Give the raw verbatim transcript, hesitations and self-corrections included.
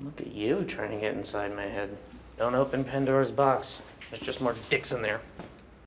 Look at you trying to get inside my head. Don't open Pandora's box. There's just more dicks in there.